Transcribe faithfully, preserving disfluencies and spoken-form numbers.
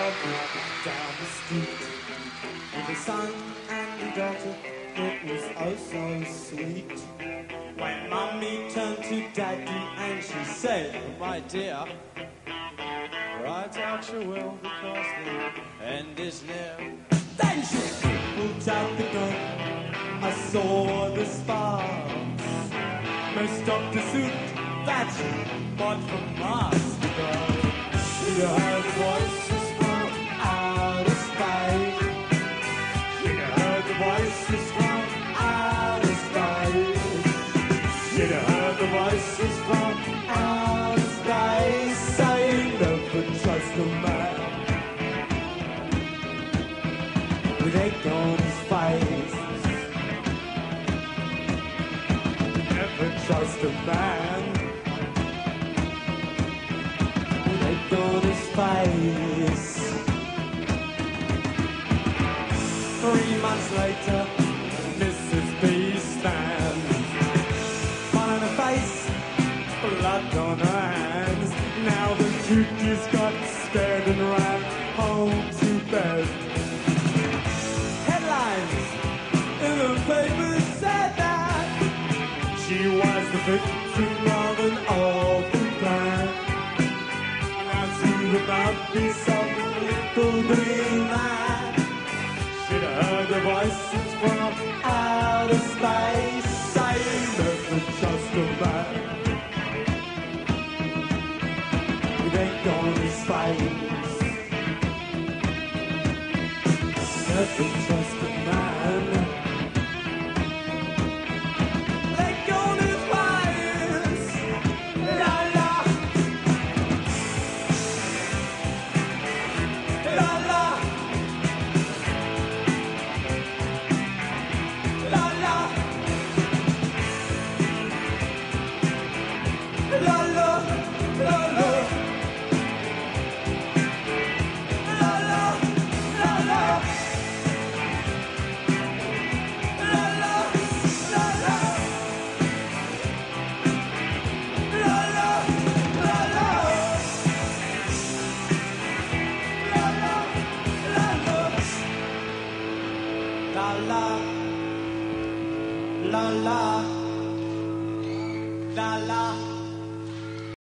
walking down the street with a son and a daughter. It was oh so sweet. When Mummy turned to Daddy and she said, "My dear, write out your will because the end is near." Then she pulled out the gun. I saw the sparks. Most Doctor suit that she bought from Master. She heard voices from outer space. She heard the voices from outer space. She heard the voices from outer space saying, "Never trust a man with egg on his face. Never trust a man with egg on his face." Three months later, Missus B stands, smile on her face, blood on her hands. Now the duty's got scared and ran home to bed. Headlines in the papers said that she was the victim of an awful plan. Now to the mouthpiece of a little green man. She'd heard the voices from outer space saying, "Never trust a man with egg on his face. Never trust a man."